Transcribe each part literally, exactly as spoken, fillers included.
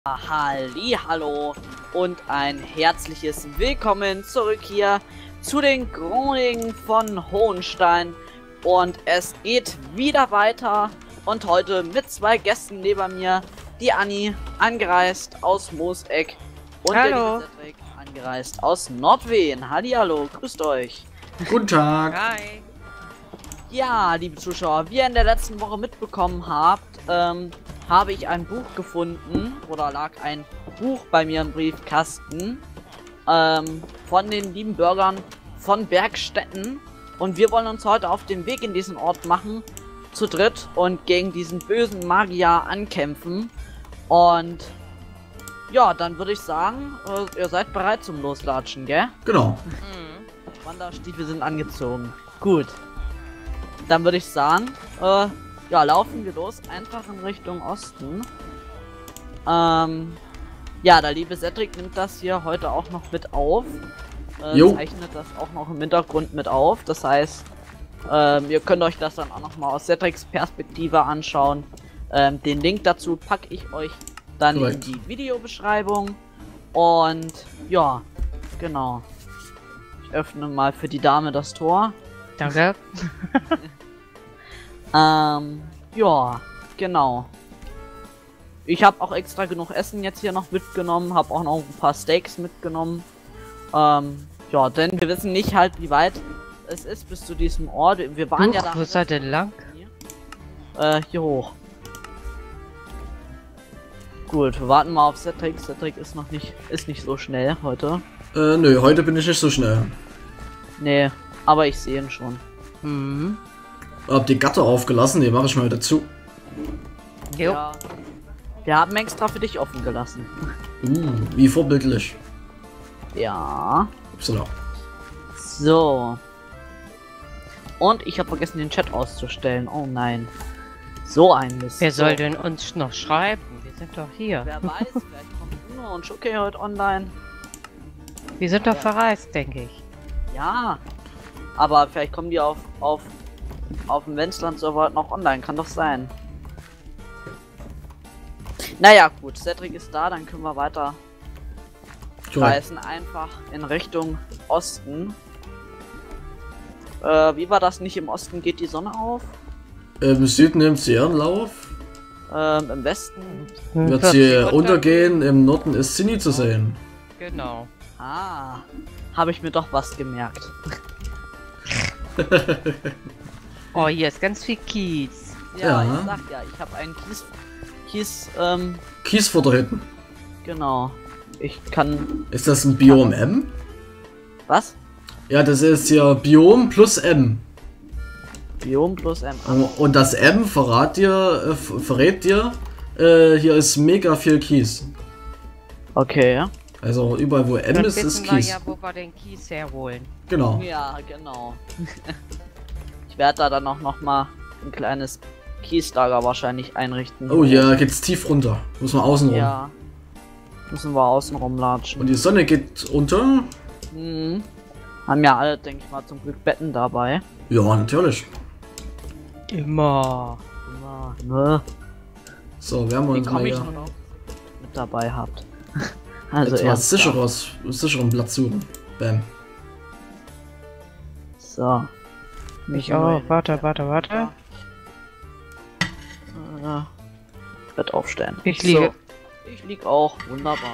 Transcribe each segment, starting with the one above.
Halli, hallo und ein herzliches Willkommen zurück hier zu den Chroniken von Hohenstein. Und es geht wieder weiter und heute mit zwei Gästen neben mir, die Anni, angereist aus Mooseck, und hallo. der Cedric, angereist aus Nordwehen. Hallihallo, grüßt euch. Guten Tag. Hi. Ja, liebe Zuschauer, wie ihr in der letzten Woche mitbekommen habt, ähm, habe ich ein Buch gefunden, oder lag ein Buch bei mir im Briefkasten, ähm, von den lieben Bürgern von Bergstetten. Und wir wollen uns heute auf den Weg in diesen Ort machen, zu dritt, und gegen diesen bösen Magier ankämpfen. Und ja, dann würde ich sagen, äh, ihr seid bereit zum Loslatschen, gell? Genau. Mhm. Wanderstiefel sind angezogen. Gut. Dann würde ich sagen, äh, ja, laufen wir los, einfach in Richtung Osten. Ähm, ja, der liebe Cedric nimmt das hier heute auch noch mit auf. Äh, Jo. zeichnet das auch noch im Hintergrund mit auf. Das heißt, ähm, ihr könnt euch das dann auch noch mal aus Cedrics Perspektive anschauen. Ähm, den Link dazu packe ich euch dann Korrekt. in die Videobeschreibung. Und ja, genau. Ich öffne mal für die Dame das Tor. Danke. Ähm, ja, genau. Ich habe auch extra genug Essen jetzt hier noch mitgenommen, habe auch noch ein paar Steaks mitgenommen. Ähm, ja, denn wir wissen nicht halt, wie weit es ist bis zu diesem Ort. Wir waren Huch, ja da. wo seid ihr denn lang? Äh, hier hoch. Gut, wir warten mal auf Cedric. Cedric ist noch nicht, ist nicht so schnell heute. Äh, nö, heute bin ich nicht so schnell. Nee, aber ich sehe ihn schon. Mhm. Hab die Gatter aufgelassen, die mache ich mal dazu. Jo. Ja. Wir haben extra für dich offen gelassen. Uh, wie vorbildlich. Ja. Upsala. So. Und ich habe vergessen, den Chat auszustellen. Oh nein. So ein Mist. Wer soll So. denn uns noch schreiben? Wir sind doch hier. Wer weiß, vielleicht kommt Uno und Schucke heute online. Wir sind doch Ja. verreist, denke ich. Ja. Aber vielleicht kommen die auf, auf, auf dem Wenzland-Server heute noch online. Kann doch sein. Naja, gut. Cedric ist da, dann können wir weiter Korrekt. reisen. Einfach in Richtung Osten. Äh, wie war das? Nicht im Osten geht die Sonne auf? Im Süden nimmt sie ihren Lauf. Ähm, im Westen. Wird Wird sie sie untergehen. Im Norden ist sie nie zu sehen. Genau. Ah, habe ich mir doch was gemerkt. Oh, hier ist ganz viel Kies. Ja, Ja. ich sag ja, ich habe einen Kies, Kies, ähm, Kiesfutter hinten. genau. Ich kann, Ist das ein Biom M? was? Ja, das ist ja Biom plus M. Biom plus M. Und das M verrät dir, äh, ver- verrät dir, äh, hier ist mega viel Kies. Okay, ja. Also überall wo M Dann ist, ist wissen wir Kies. ja, wo wir den Kies herholen. Genau. Ja, genau. Ich werde da dann auch noch mal ein kleines Kieslager wahrscheinlich einrichten. Oh, hier geht's tief runter. Muss man außen rum. Ja. Müssen wir außen rumlatschen. Und die Sonne geht unter. Mhm. Haben ja alle, denke ich mal, zum Glück Betten dabei. Ja, natürlich. Immer. Ja, ne? So, werden wir Wie uns mal komme ich hier nur noch mit dabei habt. Also etwas erst da. sicheres, sicheren Platz suchen. Bam. So. Ich auch. Warte, warte, warte. Äh, Bett aufstellen. Ich liege. So. Ich lieg auch. Wunderbar.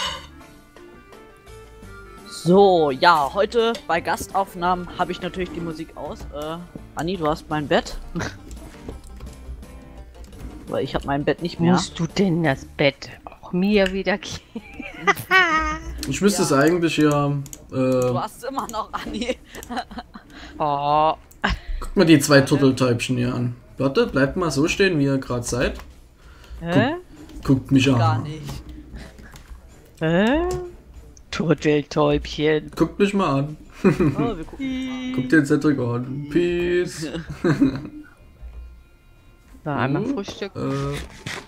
So, ja, heute bei Gastaufnahmen habe ich natürlich die Musik aus. Äh, Anni, du hast mein Bett. Weil ich habe mein Bett nicht mehr. Musst du denn das Bett auch mir wieder geben? Ich müsste Ja. es eigentlich hier. Du Äh, hast immer noch, Anni. Oh. guck mal die zwei Turteltäubchen hier an. Warte, bleibt mal so stehen, wie ihr gerade seid. Hä? Guckt mich an. Gar nicht. Hä? Turteltäubchen. Guckt mich mal an. Oh, wir gucken. Guckt den Cedric an. Peace. Na, einmal Uh, Frühstück. Äh,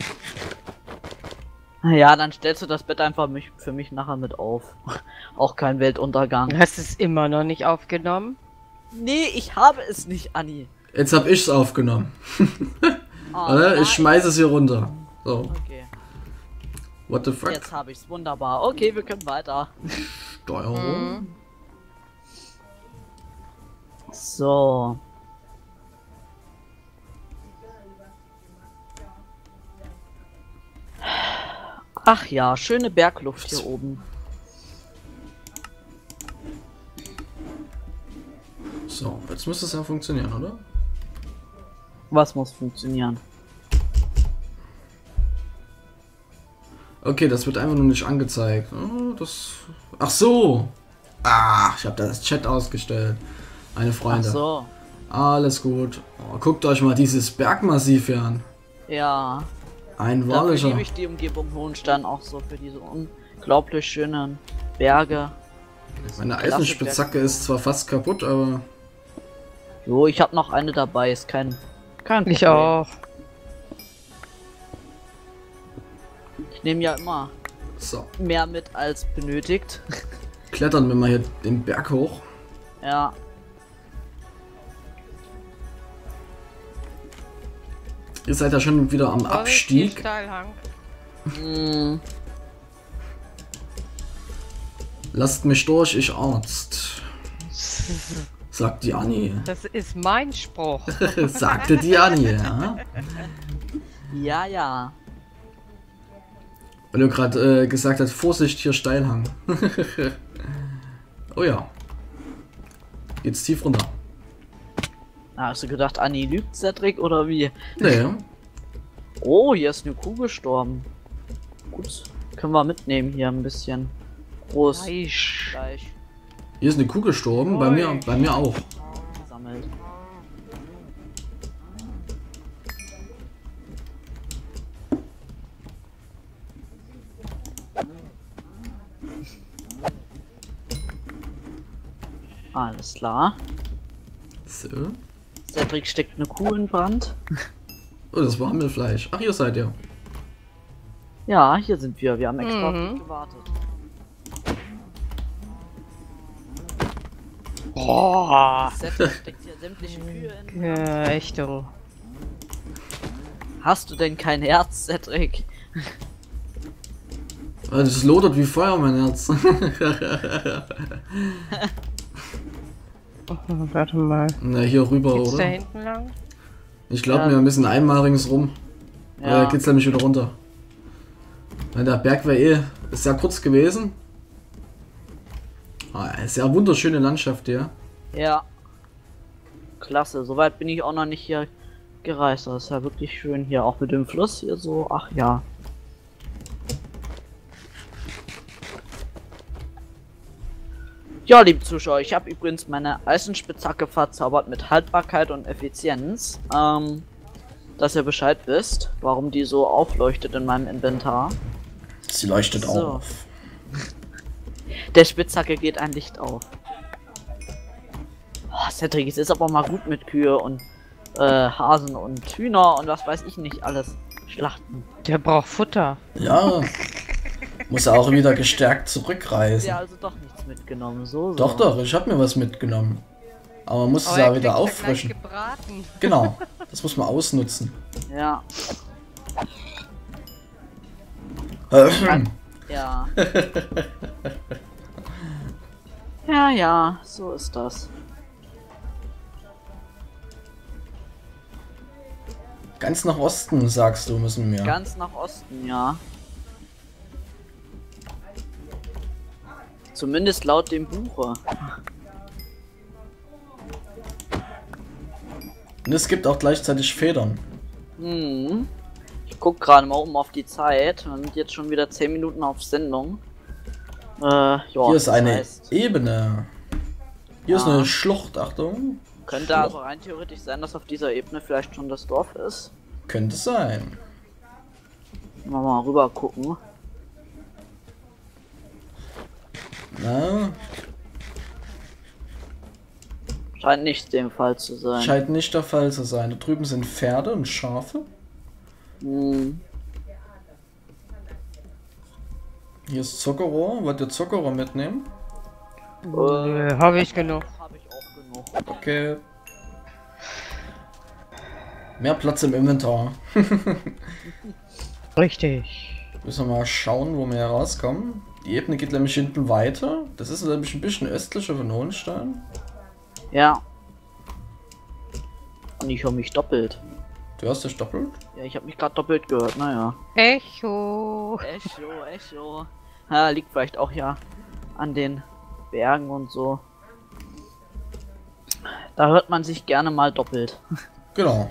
Ja, dann stellst du das Bett einfach mich, für mich nachher mit auf. Auch kein Weltuntergang. Du hast es immer noch nicht aufgenommen? Nee, ich habe es nicht, Anni. jetzt hab ich's aufgenommen. Oh, Warte, nein. ich schmeiße es hier runter. So. Okay. What the fuck? Jetzt habe ich's. Wunderbar. Okay, wir können weiter. Steuerung. Mhm. So. Ach ja, schöne Bergluft hier oben. So, jetzt müsste es ja funktionieren, oder? Was muss funktionieren? Okay, das wird einfach nur nicht angezeigt. Oh, das. Ach so! Ah, ich habe das Chat ausgestellt. Meine Ach Freunde. so. Alles gut. Oh, guckt euch mal dieses Bergmassiv hier an. Ja. Ein Dafür wahrlicher. liebe ich die Umgebung Hohenstein auch so für diese unglaublich schönen Berge. Meine Klasse Eisenspitzhacke Berge. ist zwar fast kaputt, aber. Jo, ich habe noch eine dabei, ist kein kein Ich Problem. auch. Ich nehme ja immer So. mehr mit als benötigt. Klettern wir mal hier den Berg hoch. Ja. Ihr seid ja schon wieder am Vorsicht, hier Abstieg. Steilhang. Mm, Lasst mich durch, ich Arzt. Sagt die Annie. Das ist mein Spruch. Sagte die Annie, ja. ja, ja. Weil du gerade äh, gesagt hast, Vorsicht, hier Steilhang. Oh ja. Jetzt tief runter. Ah, hast du gedacht, Anni lügt, Cedric, oder wie? Nee. Oh, hier ist eine Kuh gestorben. Gut, können wir mitnehmen hier ein bisschen. Groß. Fleisch. Fleisch Hier ist eine Kuh gestorben, bei mir, bei mir auch. gesammelt. Alles klar. So. Cedric steckt eine Kuh in Brand. Oh, das war Hammelfleisch. Ach, hier seid ihr. Ja, hier sind wir. Wir haben extra auf Mhm. dich gewartet. Boah. Cedric steckt hier sämtliche Kühe in. Ja, echt du. Hast du denn kein Herz, Cedric? Ah, das lodert wie Feuer, mein Herz. Warte mal. Na, hier rüber, Geht's da oder? hinten lang? Ich glaube, Ja. wir müssen einmal ringsrum. Ja. Ja. Geht's nämlich wieder runter. Weil der Berg wäre eh sehr kurz gewesen. Ah, sehr wunderschöne Landschaft hier. Ja. Klasse. Soweit bin ich auch noch nicht hier gereist. Das ist ja wirklich schön hier. Auch mit dem Fluss hier so. Ach ja. Ja, liebe Zuschauer, ich habe übrigens meine Eisenspitzhacke verzaubert mit Haltbarkeit und Effizienz. Ähm, dass ihr Bescheid wisst, warum die so aufleuchtet in meinem Inventar. Sie leuchtet So. auf. Der Spitzhacke geht ein Licht auf. Oh, Cedric, es ist aber mal gut mit Kühe und äh, Hasen und Hühner und was weiß ich nicht alles schlachten. Der braucht Futter. Ja. Muss er auch wieder gestärkt zurückreisen. Ja, also doch nichts mitgenommen, so, so. Doch, doch, ich habe mir was mitgenommen. Aber man muss es Aber ja er wieder kriegt's ja auffrischen. gleich gebraten. Genau, das muss man ausnutzen. Ja, ja. Ja, ja, so ist das. Ganz nach Osten, sagst du, müssen wir. Ganz nach Osten, ja. Zumindest laut dem Buche. Und es gibt auch gleichzeitig Federn. Hm. Ich guck gerade mal oben auf die Zeit. Wir sind jetzt schon wieder zehn Minuten auf Sendung. Äh, ja, Hier ist das eine heißt, Ebene. Hier ist Ja. eine Schlucht, Achtung. könnte Schlucht. also rein theoretisch sein, dass auf dieser Ebene vielleicht schon das Dorf ist. Könnte sein. Mal, mal rüber gucken. Na, Scheint nicht dem Fall zu sein. scheint nicht der Fall zu sein. Da drüben sind Pferde und Schafe. Hm. Hier ist Zuckerrohr. Wollt ihr Zuckerrohr mitnehmen? Äh, Nö, habe ich genug. habe ich auch genug. Okay. Mehr Platz im Inventar. Richtig. Müssen wir mal schauen, wo wir hier rauskommen. Die Ebene geht nämlich hinten weiter. Das ist nämlich ein bisschen östlicher von Hohenstein. Ja. Und ich höre mich doppelt. Du hörst dich doppelt? Ja, ich habe mich gerade doppelt gehört, naja. Echo. Echo, Echo. Ja, liegt vielleicht auch ja an den Bergen und so. Da hört man sich gerne mal doppelt. Genau.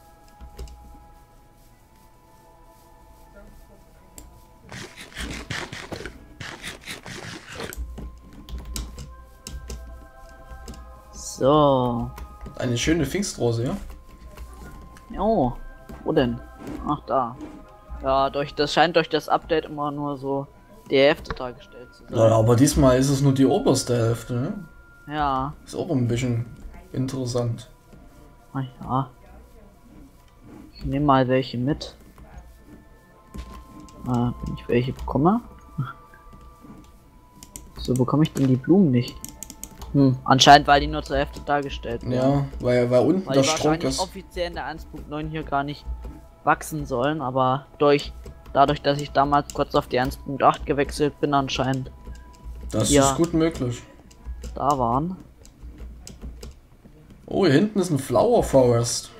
So. Eine schöne Pfingstrose, ja? Oh, wo denn? Ach, da. Ja, durch das scheint durch das Update immer nur so die Hälfte dargestellt zu sein. Ja, aber diesmal ist es nur die oberste Hälfte, ne? Ja. Ist auch ein bisschen interessant. Ach ja. Ich nehme mal welche mit. Äh, wenn ich welche bekomme. So bekomme ich denn die Blumen nicht. Hm, anscheinend, weil die nur zur Hälfte dargestellt werden. Ja, weil, weil unten weil der die Strunk wahrscheinlich ist. offiziell in der eins Punkt neun hier gar nicht wachsen sollen, aber durch dadurch, dass ich damals kurz auf die eins Punkt acht gewechselt bin, anscheinend Das ja. ist gut möglich. da waren. Oh, hier hinten ist ein Flower Forest.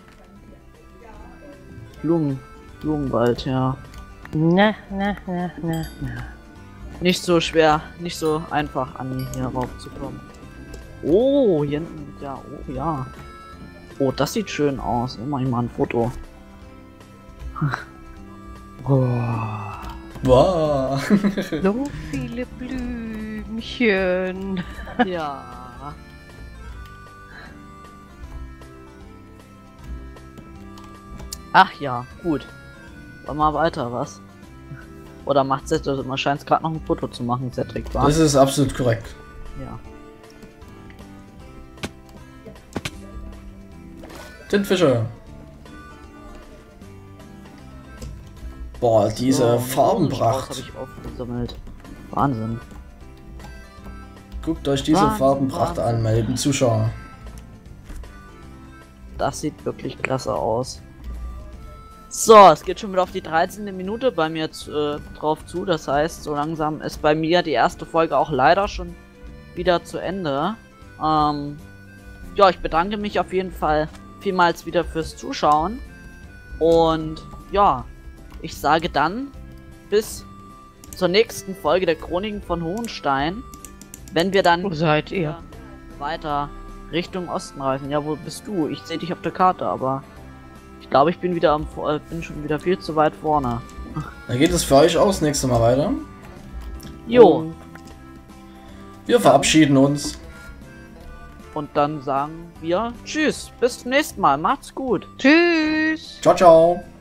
Blumen, Blumenwald, ja. Na, na, na, na, na. Nicht so schwer, nicht so einfach an hier raufzukommen. Oh, hier hinten, ja, oh ja. Oh, das sieht schön aus. Ich mach ich mal ein Foto. Oh, Wow. so viele Blümchen. Ja. Ach ja, gut. Dann mal weiter, was? Oder macht Cedric, man scheint gerade noch ein Foto zu machen, Cedric, war? Das ist absolut korrekt. Ja. Tintfische. Boah, diese So, Farbenpracht. habe ich aufgesammelt. Wahnsinn. Guckt euch diese Wahnsinn, Farbenpracht Wahnsinn. an, meine lieben Zuschauer. Das sieht wirklich klasse aus. So, es geht schon wieder auf die dreizehnte Minute bei mir jetzt, äh, drauf zu. Das heißt, so langsam ist bei mir die erste Folge auch leider schon wieder zu Ende. Ähm, ja, ich bedanke mich auf jeden Fall vielmals wieder fürs Zuschauen. Und ja, ich sage dann bis zur nächsten Folge der Chroniken von Hohenstein. Wenn wir dann Wo seid ihr? weiter Richtung Osten reisen. Ja, wo bist du? Ich sehe dich auf der Karte, aber ich glaube, ich bin wieder am äh, bin schon wieder viel zu weit vorne. Dann geht es für euch auch das nächste Mal weiter. Jo. Und wir verabschieden uns. Und dann sagen wir Tschüss, bis zum nächsten Mal, macht's gut. Tschüss. Ciao, ciao.